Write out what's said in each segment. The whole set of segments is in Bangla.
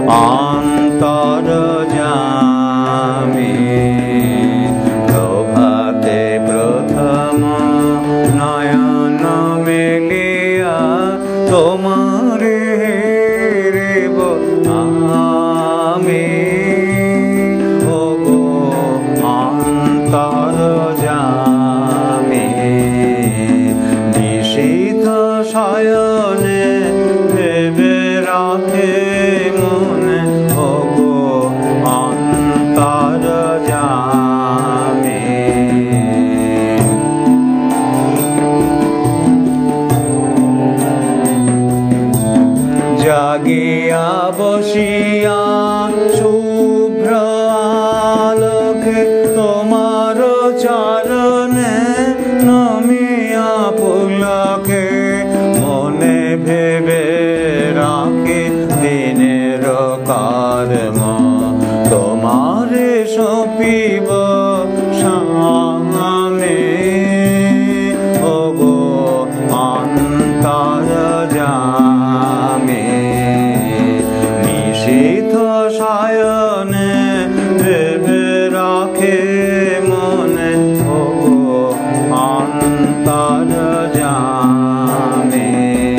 অন্তর্যামী প্রভাতে প্রথম নয়ন মেলিয়া তোমারে হেরিব আমি ওগো অন্তর্যামী নিশীথ শয়নে ভেবে রাখে মনে ওগো অন্তর্যামী জাগিয়া বসিয়া শুভ্র আলোকে তোমার চরণে নমিয়া পুলকে মনে ভেবে রাখি দিনের কর্ম তোমারে সপিব সামনে ওগো অন্তর্যামী নিশীথ শয়নে ভেবে রাখে মনে ওগো অন্তর্যামী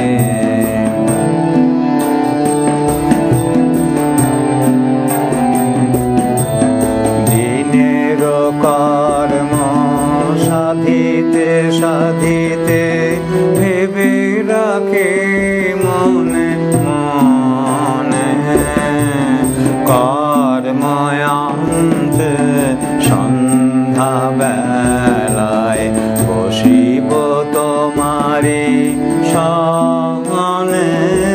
দিনের কর্ম সাধিতে সাধিতে ভেবে রাখে মনে মনে কর্ময়ান্তে সন্ধ্যা বেলায় বসিব তোমারি সনে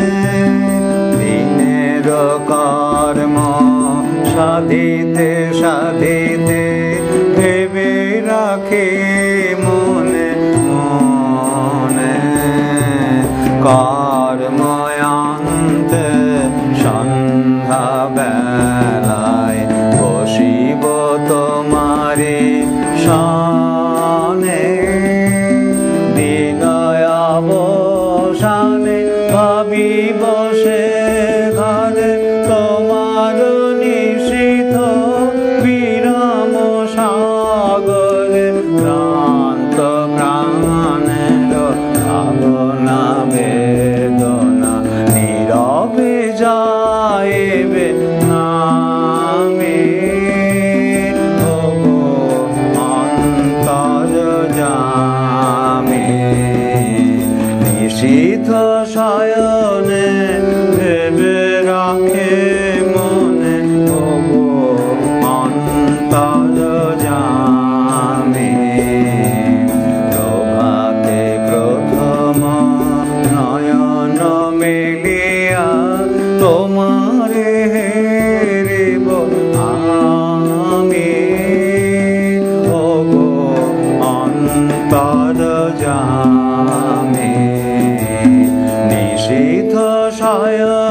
দিনের কর্ম সাধিতে সাধিতে ভেবে রাখে মনে মনে কর্ময়ান্তে সন্ধ্যা বেলায় বসিব তোমারি সনে দিনয় অবসানে ভাবিব সে ঘরে তোমার নিশীথ বিরাম সাগরে ক্লান্ত প্রাণের ভাবনা বেদনা নীরবে যাইবে নামে ওগো অন্তর্যামী নিশীথ শয়নে ভেবে রাখে মনে ওগো অন্তর্যামী প্রভাতে প্রথম নয়ন মেলিয়া তোমারে হেরিব আমি ওগো অন্তর্যামী নিশীথ শয়নে